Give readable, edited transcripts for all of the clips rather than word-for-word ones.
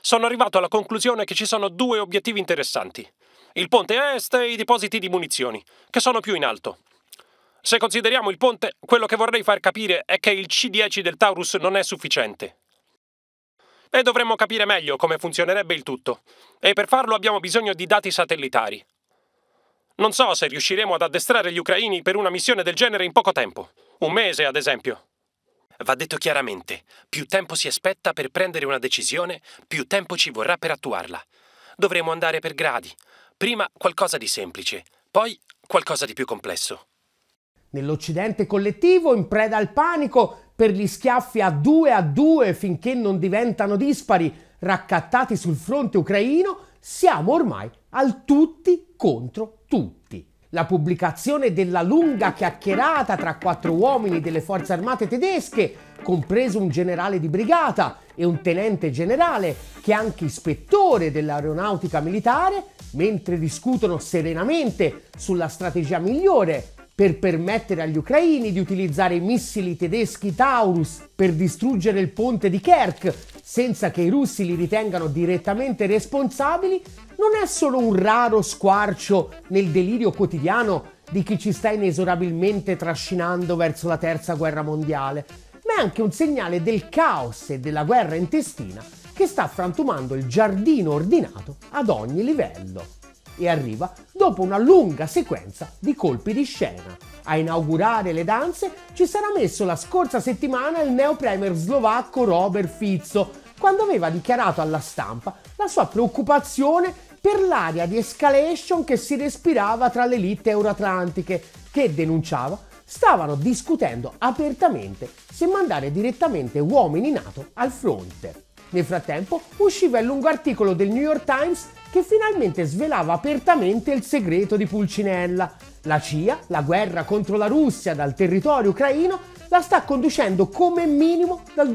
sono arrivato alla conclusione che ci sono due obiettivi interessanti. Il ponte a est e i depositi di munizioni, che sono più in alto. Se consideriamo il ponte, quello che vorrei far capire è che il C10 del Taurus non è sufficiente. E dovremmo capire meglio come funzionerebbe il tutto. E per farlo abbiamo bisogno di dati satellitari. Non so se riusciremo ad addestrare gli ucraini per una missione del genere in poco tempo. 1 mese, ad esempio. Va detto chiaramente, più tempo si aspetta per prendere una decisione, più tempo ci vorrà per attuarla. Dovremo andare per gradi. Prima qualcosa di semplice, poi qualcosa di più complesso. Nell'Occidente collettivo, in preda al panico, per gli schiaffi a due finché non diventano dispari, raccattati sul fronte ucraino, siamo ormai al tutti contro tutti. La pubblicazione della lunga chiacchierata tra 4 uomini delle forze armate tedesche, compreso un generale di brigata e un tenente generale, che è anche ispettore dell'aeronautica militare, mentre discutono serenamente sulla strategia migliore per permettere agli ucraini di utilizzare i missili tedeschi Taurus per distruggere il ponte di Kerch, senza che i russi li ritengano direttamente responsabili, non è solo un raro squarcio nel delirio quotidiano di chi ci sta inesorabilmente trascinando verso la terza guerra mondiale, ma è anche un segnale del caos e della guerra intestina che sta frantumando il giardino ordinato ad ogni livello. E arriva dopo una lunga sequenza di colpi di scena. A inaugurare le danze ci sarà messo la scorsa settimana il neo premier slovacco Robert Fico, quando aveva dichiarato alla stampa la sua preoccupazione per l'aria di escalation che si respirava tra le elite euroatlantiche, che denunciava stavano discutendo apertamente se mandare direttamente uomini NATO al fronte. Nel frattempo usciva il lungo articolo del New York Times che finalmente svelava apertamente il segreto di Pulcinella. La CIA, la guerra contro la Russia dal territorio ucraino, la sta conducendo come minimo dal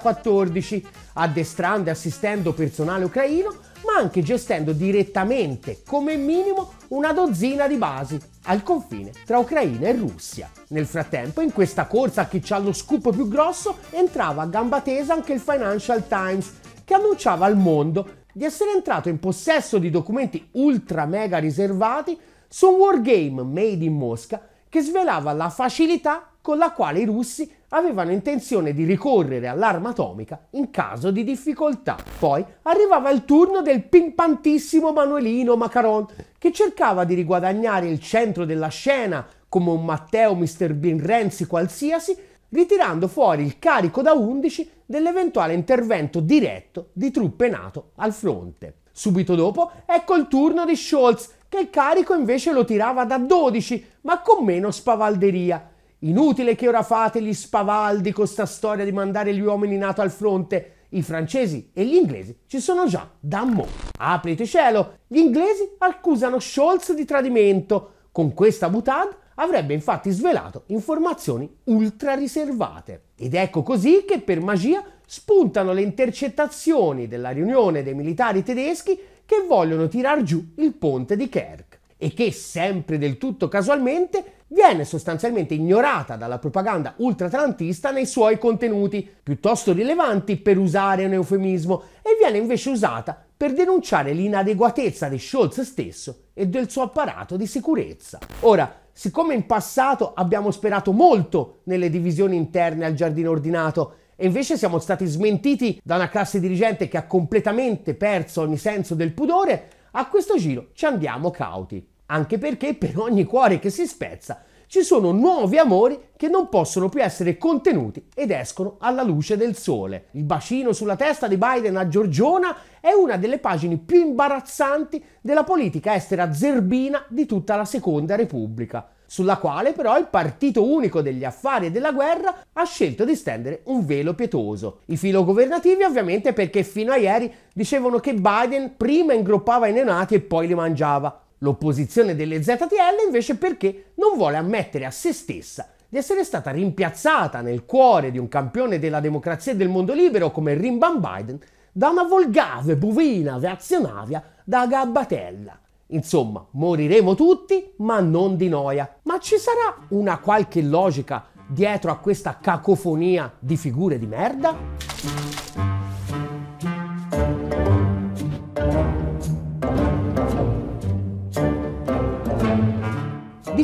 2014, addestrando e assistendo personale ucraino, ma anche gestendo direttamente come minimo una dozzina di basi al confine tra Ucraina e Russia. Nel frattempo, in questa corsa a chi c'ha lo scoop più grosso, entrava a gamba tesa anche il Financial Times, che annunciava al mondo di essere entrato in possesso di documenti ultra mega riservati su un wargame made in Mosca che svelava la facilità con la quale i russi avevano intenzione di ricorrere all'arma atomica in caso di difficoltà. Poi arrivava il turno del pimpantissimo Manuelino Macaron, che cercava di riguadagnare il centro della scena come un Matteo Mr. Bean Renzi qualsiasi, ritirando fuori il carico da 11 dell'eventuale intervento diretto di truppe NATO al fronte. Subito dopo ecco il turno di Scholz, che il carico invece lo tirava da 12, ma con meno spavalderia. Inutile che ora fate gli spavaldi con sta storia di mandare gli uomini NATO al fronte. I francesi e gli inglesi ci sono già da mo'. Aprite cielo, gli inglesi accusano Scholz di tradimento. Con questa boutade avrebbe infatti svelato informazioni ultra riservate. Ed ecco così che per magia spuntano le intercettazioni della riunione dei militari tedeschi che vogliono tirar giù il ponte di Kerch e che, sempre del tutto casualmente, viene sostanzialmente ignorata dalla propaganda ultraatlantista nei suoi contenuti, piuttosto rilevanti per usare un eufemismo, e viene invece usata per denunciare l'inadeguatezza di Scholz stesso e del suo apparato di sicurezza. Ora, siccome in passato abbiamo sperato molto nelle divisioni interne al giardino ordinato e invece siamo stati smentiti da una classe dirigente che ha completamente perso ogni senso del pudore, a questo giro ci andiamo cauti. Anche perché per ogni cuore che si spezza ci sono nuovi amori che non possono più essere contenuti ed escono alla luce del sole. Il bacino sulla testa di Biden a Giorgiona è una delle pagine più imbarazzanti della politica estera zerbina di tutta la Seconda Repubblica, sulla quale però il partito unico degli affari e della guerra ha scelto di stendere un velo pietoso. I filogovernativi ovviamente, perché fino a ieri dicevano che Biden prima ingroppava i neonati e poi li mangiava. L'opposizione delle ZTL invece perché non vuole ammettere a se stessa di essere stata rimpiazzata nel cuore di un campione della democrazia e del mondo libero come Rimban Biden da una volgare bovina reazionaria da gabbatella. Insomma, moriremo tutti, ma non di noia. Ma ci sarà una qualche logica dietro a questa cacofonia di figure di merda?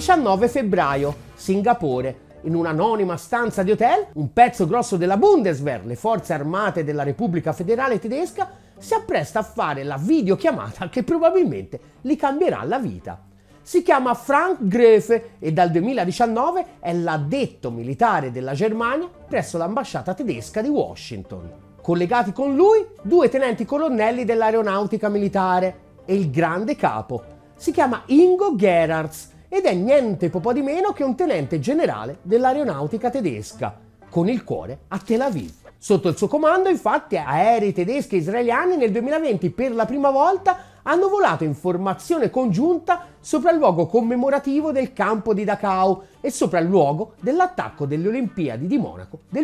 19 febbraio, Singapore. In un'anonima stanza di hotel, un pezzo grosso della Bundeswehr, le forze armate della Repubblica Federale Tedesca, si appresta a fare la videochiamata che probabilmente gli cambierà la vita. Si chiama Frank Grefe e dal 2019 è l'addetto militare della Germania presso l'ambasciata tedesca di Washington. Collegati con lui, 2 tenenti colonnelli dell'aeronautica militare e il grande capo. Si chiama Ingo Gerhards ed è niente po' di meno che un tenente generale dell'aeronautica tedesca, con il cuore a Tel Aviv. Sotto il suo comando, infatti, aerei tedeschi e israeliani nel 2020 per la prima volta hanno volato in formazione congiunta sopra il luogo commemorativo del campo di Dachau e sopra il luogo dell'attacco delle Olimpiadi di Monaco del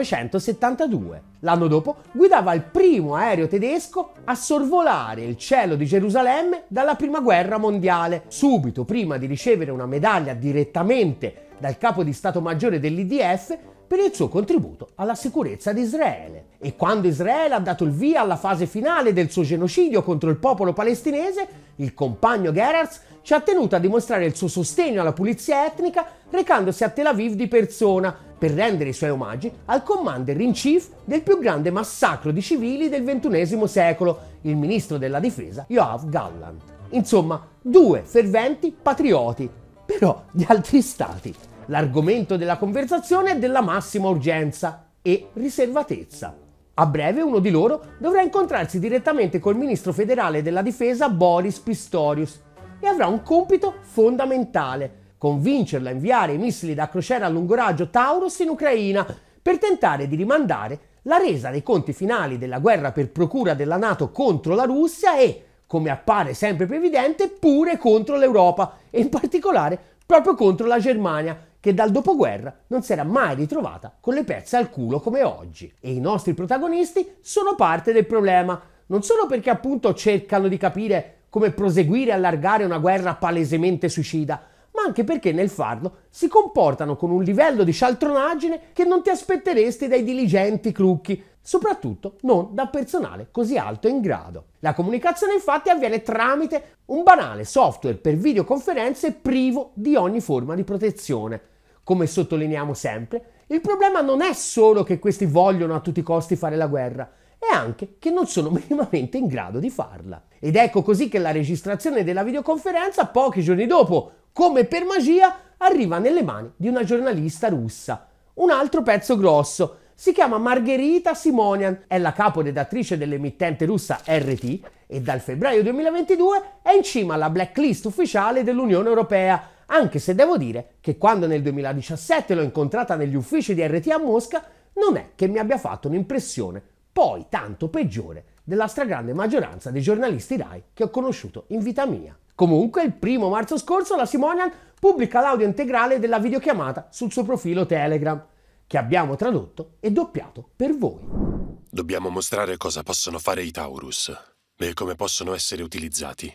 1972. L'anno dopo guidava il primo aereo tedesco a sorvolare il cielo di Gerusalemme dalla Prima Guerra Mondiale, subito prima di ricevere una medaglia direttamente dal capo di Stato Maggiore dell'IDF per il suo contributo alla sicurezza di Israele. E quando Israele ha dato il via alla fase finale del suo genocidio contro il popolo palestinese, il compagno Gerhards ci ha tenuto a dimostrare il suo sostegno alla pulizia etnica recandosi a Tel Aviv di persona per rendere i suoi omaggi al commander in chief del più grande massacro di civili del XXI secolo, il ministro della difesa Yoav Gallant. Insomma, 2 ferventi patrioti, però di altri stati. L'argomento della conversazione è della massima urgenza e riservatezza. A breve uno di loro dovrà incontrarsi direttamente col ministro federale della difesa Boris Pistorius e avrà un compito fondamentale: convincerlo a inviare i missili da crociera a lungo raggio Taurus in Ucraina per tentare di rimandare la resa dei conti finali della guerra per procura della NATO contro la Russia e, come appare sempre più evidente, pure contro l'Europa e in particolare proprio contro la Germania, che dal dopoguerra non si era mai ritrovata con le pezze al culo come oggi. E i nostri protagonisti sono parte del problema, non solo perché appunto cercano di capire come proseguire e allargare una guerra palesemente suicida, ma anche perché nel farlo si comportano con un livello di cialtronaggine che non ti aspetteresti dai diligenti crucchi, soprattutto non da personale così alto in grado. La comunicazione infatti avviene tramite un banale software per videoconferenze privo di ogni forma di protezione. Come sottolineiamo sempre, il problema non è solo che questi vogliono a tutti i costi fare la guerra, è anche che non sono minimamente in grado di farla. Ed ecco così che la registrazione della videoconferenza, pochi giorni dopo, come per magia, arriva nelle mani di una giornalista russa. Un altro pezzo grosso. Si chiama Margherita Simonian, è la caporedattrice dell'emittente russa RT e dal febbraio 2022 è in cima alla blacklist ufficiale dell'Unione Europea, anche se devo dire che quando nel 2017 l'ho incontrata negli uffici di RT a Mosca non è che mi abbia fatto un'impressione poi tanto peggiore della stragrande maggioranza dei giornalisti Rai che ho conosciuto in vita mia. Comunque, il 1° marzo scorso la Simonian pubblica l'audio integrale della videochiamata sul suo profilo Telegram, che abbiamo tradotto e doppiato per voi. Dobbiamo mostrare cosa possono fare i Taurus e come possono essere utilizzati.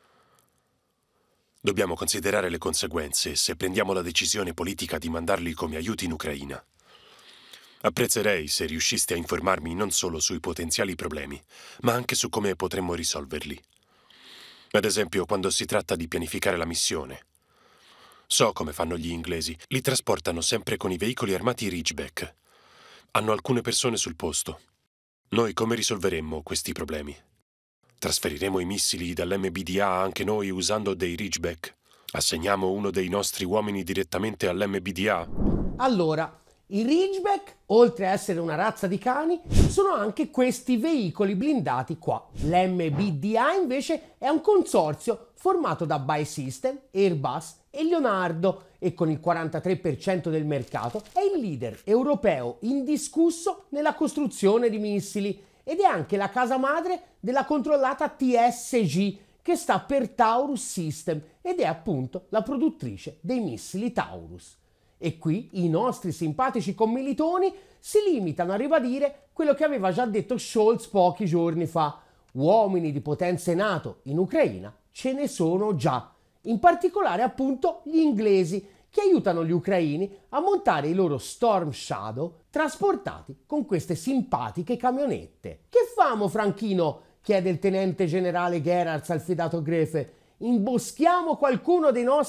Dobbiamo considerare le conseguenze se prendiamo la decisione politica di mandarli come aiuti in Ucraina. Apprezzerei se riusciste a informarmi non solo sui potenziali problemi, ma anche su come potremmo risolverli. Ad esempio, quando si tratta di pianificare la missione. So come fanno gli inglesi, li trasportano sempre con i veicoli armati Ridgeback. Hanno alcune persone sul posto. Noi come risolveremmo questi problemi? Trasferiremo i missili dall'MBDA anche noi usando dei Ridgeback? Assegniamo uno dei nostri uomini direttamente all'MBDA? Allora, i Ridgeback, oltre a essere una razza di cani, sono anche questi veicoli blindati qua. L'MBDA invece è un consorzio formato da Buy System, Airbus e Leonardo e con il 43% del mercato è il leader europeo indiscusso nella costruzione di missili ed è anche la casa madre della controllata TSG, che sta per Taurus System ed è appunto la produttrice dei missili Taurus. E qui i nostri simpatici commilitoni si limitano a ribadire quello che aveva già detto Scholz pochi giorni fa. Uomini di potenze NATO in Ucraina ce ne sono già, in particolare appunto gli inglesi, che aiutano gli ucraini a montare i loro Storm Shadow trasportati con queste simpatiche camionette. Che famo, Franchino? Chiede il tenente generale Gerhards al fidato Grefe. Imboschiamo qualcuno dei nostri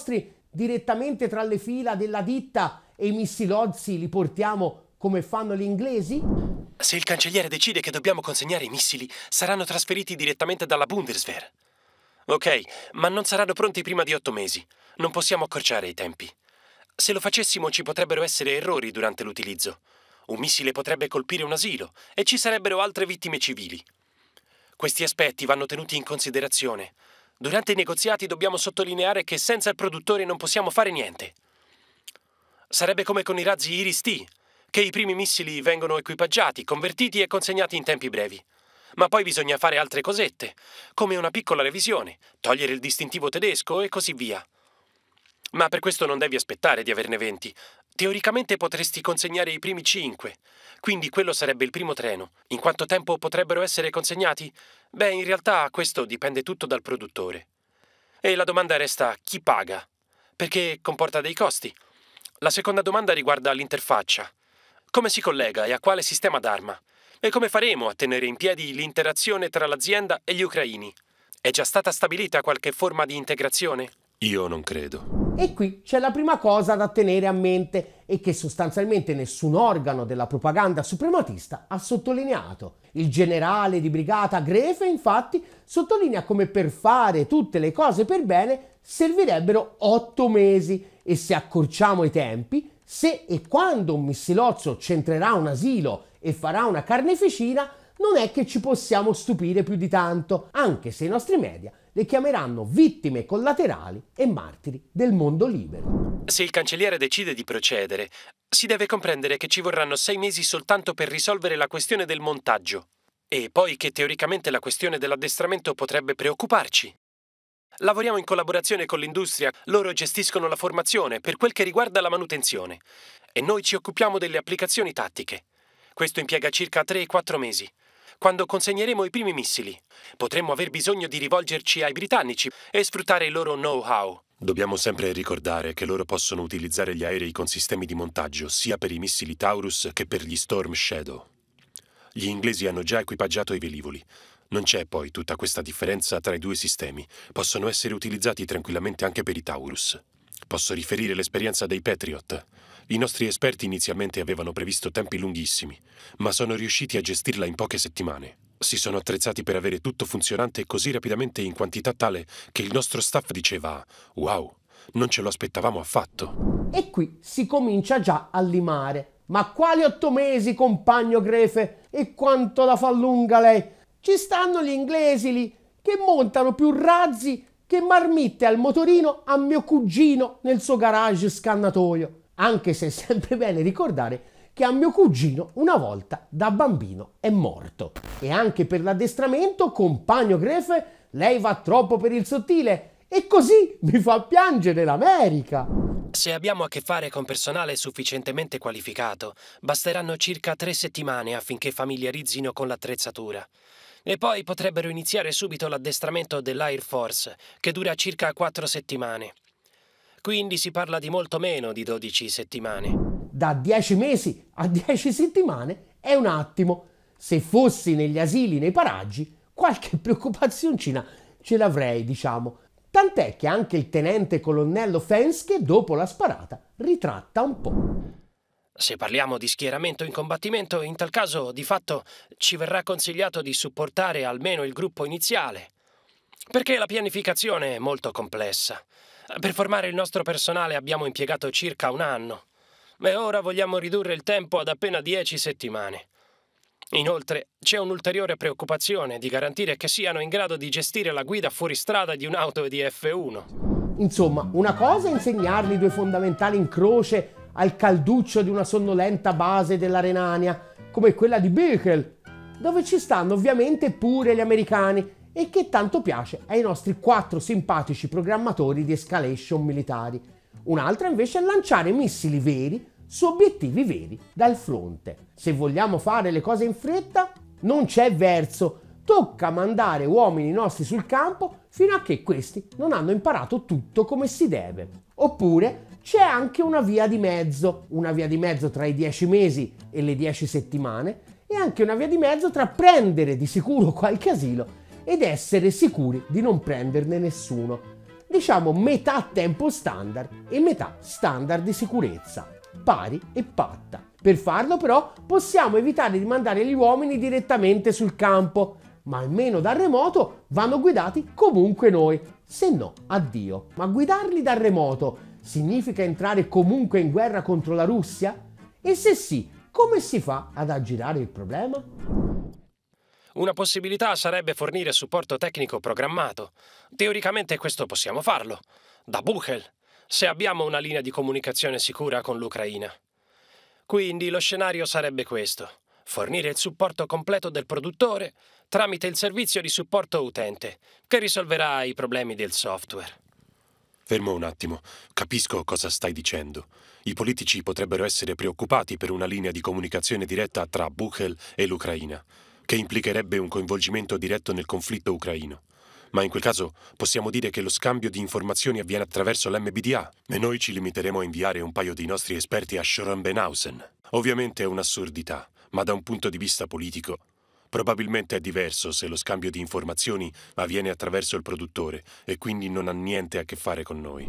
Direttamente tra le fila della ditta e i missilozzi li portiamo come fanno gli inglesi? Se il cancelliere decide che dobbiamo consegnare i missili, saranno trasferiti direttamente dalla Bundeswehr. Ok, ma non saranno pronti prima di 8 mesi. Non possiamo accorciare i tempi. Se lo facessimo ci potrebbero essere errori durante l'utilizzo. Un missile potrebbe colpire un asilo e ci sarebbero altre vittime civili. Questi aspetti vanno tenuti in considerazione. Durante i negoziati dobbiamo sottolineare che senza il produttore non possiamo fare niente. Sarebbe come con i razzi Iris-T, che i primi missili vengono equipaggiati, convertiti e consegnati in tempi brevi. Ma poi bisogna fare altre cosette, come una piccola revisione, togliere il distintivo tedesco e così via. Ma per questo non devi aspettare di averne 20. Teoricamente potresti consegnare i primi 5, quindi quello sarebbe il primo treno. In quanto tempo potrebbero essere consegnati? Beh, in realtà questo dipende tutto dal produttore. E la domanda resta: chi paga? Perché comporta dei costi. La seconda domanda riguarda l'interfaccia. Come si collega e a quale sistema d'arma? E come faremo a tenere in piedi l'interazione tra l'azienda e gli ucraini? È già stata stabilita qualche forma di integrazione? Io non credo. E qui c'è la prima cosa da tenere a mente e che sostanzialmente nessun organo della propaganda suprematista ha sottolineato. Il generale di brigata Grefe, infatti, sottolinea come per fare tutte le cose per bene servirebbero 8 mesi e se accorciamo i tempi, se e quando un missilozzo centrerà un asilo e farà una carneficina, non è che ci possiamo stupire più di tanto, anche se i nostri media le chiameranno vittime collaterali e martiri del mondo libero. Se il cancelliere decide di procedere, si deve comprendere che ci vorranno 6 mesi soltanto per risolvere la questione del montaggio, e poi che teoricamente la questione dell'addestramento potrebbe preoccuparci. Lavoriamo in collaborazione con l'industria, loro gestiscono la formazione per quel che riguarda la manutenzione, e noi ci occupiamo delle applicazioni tattiche. Questo impiega circa 3-4 mesi. Quando consegneremo i primi missili, potremmo aver bisogno di rivolgerci ai britannici e sfruttare il loro know-how. Dobbiamo sempre ricordare che loro possono utilizzare gli aerei con sistemi di montaggio sia per i missili Taurus che per gli Storm Shadow. Gli inglesi hanno già equipaggiato i velivoli. Non c'è poi tutta questa differenza tra i due sistemi. Possono essere utilizzati tranquillamente anche per i Taurus. Posso riferire l'esperienza dei Patriot. I nostri esperti inizialmente avevano previsto tempi lunghissimi, ma sono riusciti a gestirla in poche settimane. Si sono attrezzati per avere tutto funzionante così rapidamente in quantità tale che il nostro staff diceva: «Wow, non ce lo aspettavamo affatto». E qui si comincia già a limare. Ma quali 8 mesi, compagno Grefe? E quanto la fa lunga lei? Ci stanno gli inglesi lì che montano più razzi che marmitte al motorino a mio cugino nel suo garage scannatoio. Anche se è sempre bene ricordare che a mio cugino una volta da bambino è morto. E anche per l'addestramento, compagno Grefe, lei va troppo per il sottile e così mi fa piangere l'America. Se abbiamo a che fare con personale sufficientemente qualificato, basteranno circa 3 settimane affinché familiarizzino con l'attrezzatura. E poi potrebbero iniziare subito l'addestramento dell'Air Force, che dura circa 4 settimane. Quindi si parla di molto meno di 12 settimane. Da 10 mesi a 10 settimane è un attimo. Se fossi negli asili, nei paraggi, qualche preoccupazioncina ce l'avrei, diciamo. Tant'è che anche il tenente colonnello Fenske, dopo la sparata, ritratta un po'. Se parliamo di schieramento in combattimento, in tal caso, di fatto, ci verrà consigliato di supportare almeno il gruppo iniziale, perché la pianificazione è molto complessa. Per formare il nostro personale abbiamo impiegato circa 1 anno, e ora vogliamo ridurre il tempo ad appena 10 settimane. Inoltre, c'è un'ulteriore preoccupazione di garantire che siano in grado di gestire la guida fuoristrada di un'auto di F1. Insomma, una cosa è insegnargli 2 fondamentali in croce al calduccio di una sonnolenta base della Renania, come quella di Büchel, dove ci stanno ovviamente pure gli americani e che tanto piace ai nostri 4 simpatici programmatori di escalation militari. Un'altra invece è lanciare missili veri su obiettivi veri dal fronte. Se vogliamo fare le cose in fretta, non c'è verso. Tocca mandare uomini nostri sul campo fino a che questi non hanno imparato tutto come si deve. Oppure c'è anche una via di mezzo tra i 10 mesi e le 10 settimane e anche una via di mezzo tra prendere di sicuro qualche asilo ed essere sicuri di non prenderne nessuno. diciamo metà tempo standard e metà standard di sicurezza, pari e patta. Per farlo però possiamo evitare di mandare gli uomini direttamente sul campo, ma almeno da remoto vanno guidati comunque noi, se no addio. Ma guidarli da remoto significa entrare comunque in guerra contro la Russia? E se sì, come si fa ad aggirare il problema? Una possibilità sarebbe fornire supporto tecnico programmato. Teoricamente questo possiamo farlo, da Buchel, se abbiamo una linea di comunicazione sicura con l'Ucraina. Quindi lo scenario sarebbe questo: fornire il supporto completo del produttore tramite il servizio di supporto utente, che risolverà i problemi del software. Fermo un attimo, capisco cosa stai dicendo. I politici potrebbero essere preoccupati per una linea di comunicazione diretta tra Buchel e l'Ucraina, che implicherebbe un coinvolgimento diretto nel conflitto ucraino. Ma in quel caso possiamo dire che lo scambio di informazioni avviene attraverso l'MBDA e noi ci limiteremo a inviare un paio di nostri esperti a Schrambenhausen. Ovviamente è un'assurdità, ma da un punto di vista politico probabilmente è diverso se lo scambio di informazioni avviene attraverso il produttore e quindi non ha niente a che fare con noi.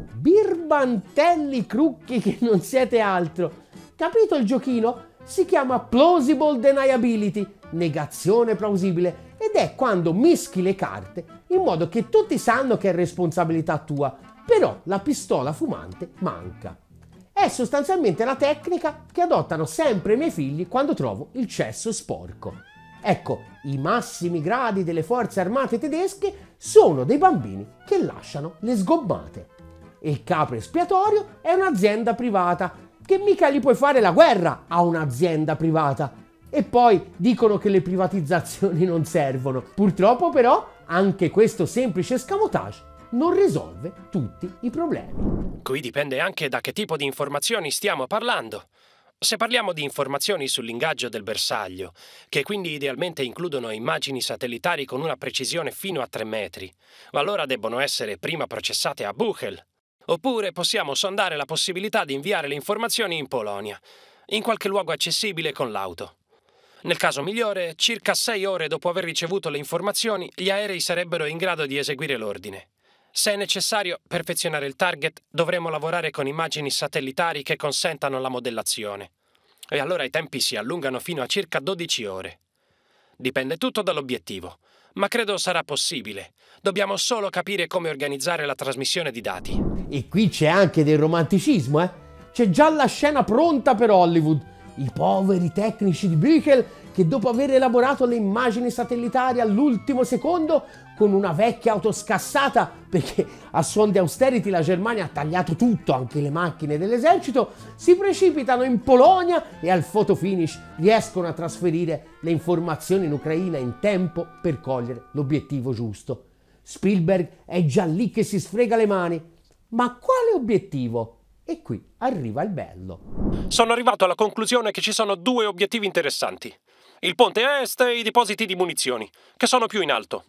Birbantelli crucchi che non siete altro. Capito il giochino? Si chiama plausible deniability, negazione plausibile, ed è quando mischi le carte in modo che tutti sanno che è responsabilità tua, però la pistola fumante manca. È sostanzialmente la tecnica che adottano sempre i miei figli quando trovo il cesso sporco. Ecco, i massimi gradi delle forze armate tedesche sono dei bambini che lasciano le sgommate. E il capo espiatorio è un'azienda privata, che mica gli puoi fare la guerra a un'azienda privata. E poi dicono che le privatizzazioni non servono. Purtroppo però anche questo semplice escamotage non risolve tutti i problemi. Qui dipende anche da che tipo di informazioni stiamo parlando. Se parliamo di informazioni sull'ingaggio del bersaglio, che quindi idealmente includono immagini satellitari con una precisione fino a 3 metri, allora debbono essere prima processate a Buchel. Oppure possiamo sondare la possibilità di inviare le informazioni in Polonia, in qualche luogo accessibile con l'auto. Nel caso migliore, circa 6 ore dopo aver ricevuto le informazioni, gli aerei sarebbero in grado di eseguire l'ordine. Se è necessario perfezionare il target, dovremo lavorare con immagini satellitari che consentano la modellazione. E allora i tempi si allungano fino a circa 12 ore. Dipende tutto dall'obiettivo, ma credo sarà possibile. Dobbiamo solo capire come organizzare la trasmissione di dati. E qui c'è anche del romanticismo, eh? C'è già la scena pronta per Hollywood. I poveri tecnici di Buchel che dopo aver elaborato le immagini satellitari all'ultimo secondo con una vecchia auto scassata, perché a suon di austerity la Germania ha tagliato tutto, anche le macchine dell'esercito, si precipitano in Polonia e al photo finish riescono a trasferire le informazioni in Ucraina in tempo per cogliere l'obiettivo giusto. Spielberg è già lì che si sfrega le mani. Ma quale obiettivo? E qui arriva il bello. Sono arrivato alla conclusione che ci sono 2 obiettivi interessanti. Il ponte a est e i depositi di munizioni, che sono più in alto.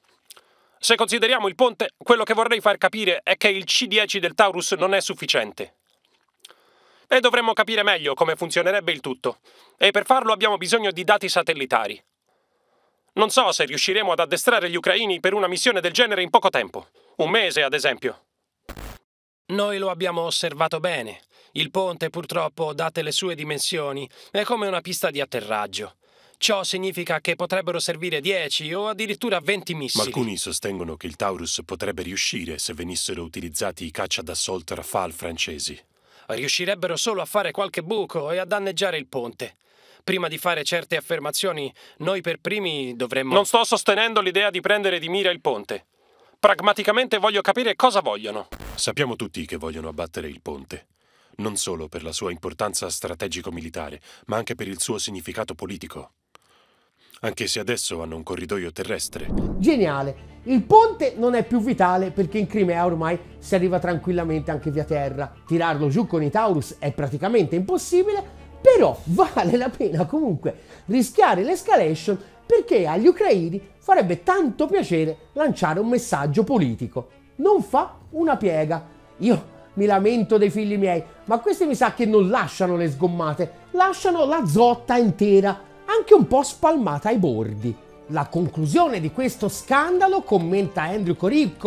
Se consideriamo il ponte, quello che vorrei far capire è che il C10 del Taurus non è sufficiente. E dovremmo capire meglio come funzionerebbe il tutto. E per farlo abbiamo bisogno di dati satellitari. Non so se riusciremo ad addestrare gli ucraini per una missione del genere in poco tempo. 1 mese, ad esempio. Noi lo abbiamo osservato bene. Il ponte, purtroppo, date le sue dimensioni, è come una pista di atterraggio. Ciò significa che potrebbero servire 10 o addirittura 20 missili. Ma alcuni sostengono che il Taurus potrebbe riuscire se venissero utilizzati i caccia d'assalto Rafale francesi. Riuscirebbero solo a fare qualche buco e a danneggiare il ponte. Prima di fare certe affermazioni, noi per primi dovremmo... Non sto sostenendo l'idea di prendere di mira il ponte. Pragmaticamente voglio capire cosa vogliono. Sappiamo tutti che vogliono abbattere il ponte. Non solo per la sua importanza strategico-militare, ma anche per il suo significato politico. Anche se adesso hanno un corridoio terrestre. Geniale! Il ponte non è più vitale perché in Crimea ormai si arriva tranquillamente anche via terra. Tirarlo giù con i Taurus è praticamente impossibile, però vale la pena comunque rischiare l'escalation perché agli ucraini farebbe tanto piacere lanciare un messaggio politico. Non fa una piega. Io mi lamento dei figli miei, ma questi mi sa che non lasciano le sgommate, lasciano la zotta intera, anche un po' spalmata ai bordi. La conclusione di questo scandalo, commenta Andrew Korybko,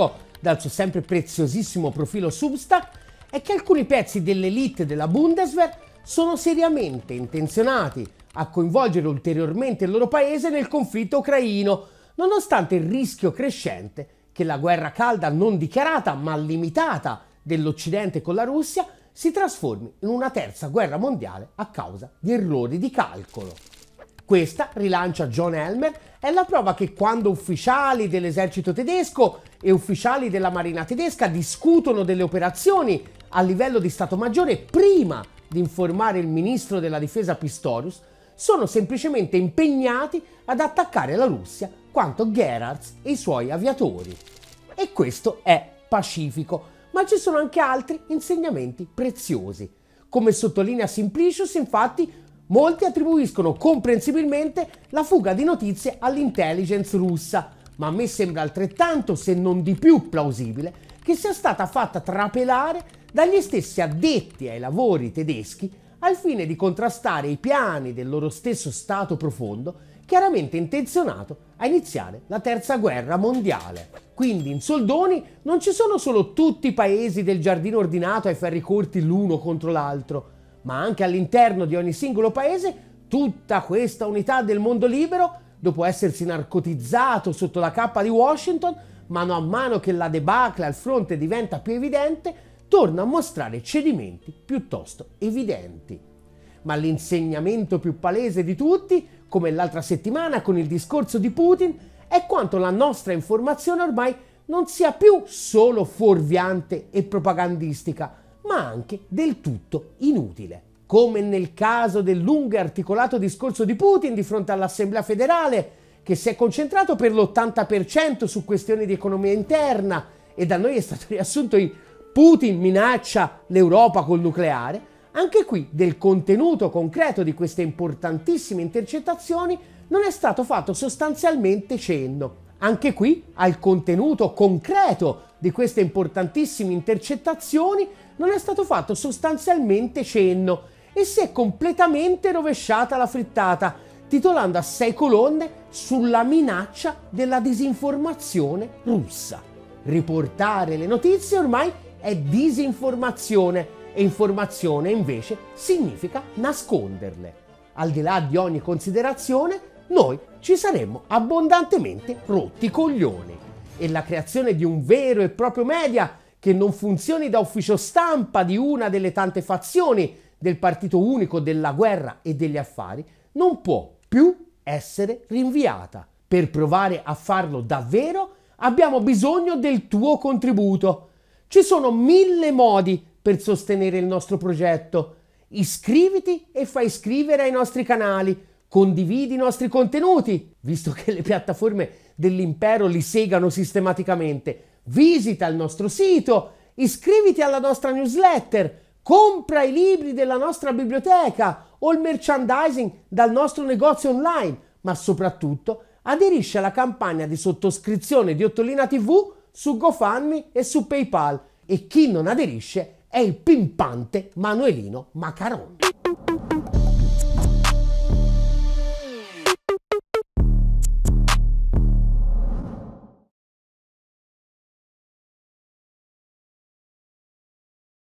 dal suo sempre preziosissimo profilo Substack è che alcuni pezzi dell'elite della Bundeswehr sono seriamente intenzionati a coinvolgere ulteriormente il loro paese nel conflitto ucraino, nonostante il rischio crescente che la guerra calda non dichiarata ma limitata dell'Occidente con la Russia si trasformi in una terza guerra mondiale a causa di errori di calcolo. Questa, rilancia John Elmer, è la prova che quando ufficiali dell'esercito tedesco e ufficiali della marina tedesca discutono delle operazioni a livello di Stato Maggiore prima di informare il ministro della difesa Pistorius, sono semplicemente impegnati ad attaccare la Russia quanto Gerhards e i suoi aviatori. E questo è pacifico, ma ci sono anche altri insegnamenti preziosi. Come sottolinea Simplicius, infatti, molti attribuiscono comprensibilmente la fuga di notizie all'intelligence russa, ma a me sembra altrettanto, se non di più, plausibile che sia stata fatta trapelare dagli stessi addetti ai lavori tedeschi al fine di contrastare i piani del loro stesso Stato profondo, chiaramente intenzionato a iniziare la terza guerra mondiale. Quindi in soldoni non ci sono solo tutti i paesi del giardino ordinato ai ferri corti l'uno contro l'altro, ma anche all'interno di ogni singolo paese tutta questa unità del mondo libero, dopo essersi narcotizzato sotto la cappa di Washington, mano a mano che la debacle al fronte diventa più evidente, torna a mostrare cedimenti piuttosto evidenti. Ma l'insegnamento più palese di tutti, come l'altra settimana con il discorso di Putin, è quanto la nostra informazione ormai non sia più solo fuorviante e propagandistica, ma anche del tutto inutile. Come nel caso del lungo e articolato discorso di Putin di fronte all'Assemblea federale, che si è concentrato per l'80% su questioni di economia interna e da noi è stato riassunto in Putin minaccia l'Europa col nucleare, anche qui del contenuto concreto di queste importantissime intercettazioni non è stato fatto sostanzialmente cenno. Anche qui al contenuto concreto di queste importantissime intercettazioni non è stato fatto sostanzialmente cenno e si è completamente rovesciata la frittata, titolando a 6 colonne sulla minaccia della disinformazione russa. Riportare le notizie ormai è disinformazione e informazione invece significa nasconderle. Al di là di ogni considerazione, noi ci saremmo abbondantemente rotti i coglioni e la creazione di un vero e proprio media che non funzioni da ufficio stampa di una delle tante fazioni del partito unico della guerra e degli affari non può più essere rinviata. Per provare a farlo davvero abbiamo bisogno del tuo contributo. Ci sono 1000 modi per sostenere il nostro progetto. Iscriviti e fai iscrivere ai nostri canali, condividi i nostri contenuti, visto che le piattaforme dell'impero li segano sistematicamente, visita il nostro sito, iscriviti alla nostra newsletter, compra i libri della nostra biblioteca o il merchandising dal nostro negozio online, ma soprattutto aderisci alla campagna di sottoscrizione di Ottolina TV su GoFundMe e su PayPal, e chi non aderisce è il pimpante Manuelino Macaron.